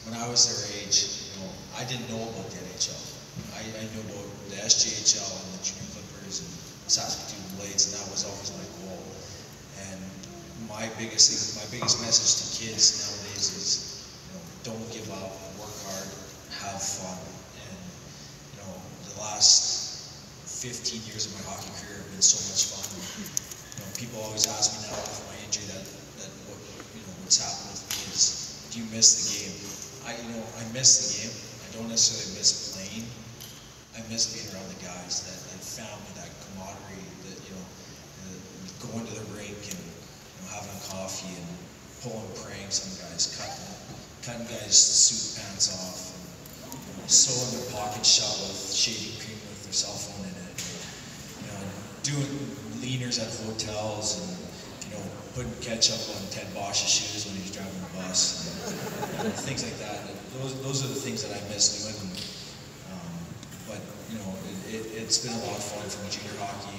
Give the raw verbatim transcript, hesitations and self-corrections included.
when I was their age, you know, I didn't know about the N H L. I, I knew about the S J H L and the Junior Clippers and Saskatoon Blades, and that was always my goal. And my biggest thing, my biggest message to kids nowadays is, you know, don't give up, work hard, have fun. And you know, the last fifteen years of my hockey career have been so much fun. You know, people always ask me now after my injury that, that what, you know, what's happened with me is, do you miss the game? I, you know, I miss the game. I don't necessarily miss playing. I miss being around the guys, that, that family, that camaraderie, that, you know, uh, going to the rink and, you know, having coffee and pulling pranks on guys, cutting, cutting guys' suit pants off, and, you know, sewing their pockets shut with shaving cream with their cell phone in it, and, you know, doing leaners at hotels, and, you know, putting ketchup on Ted Bosch's shoes when he's driving the bus, and, you know, things like that. And those, those are the things that I miss doing. And, um, but, you know, it, it, it's been a lot of fun from junior hockey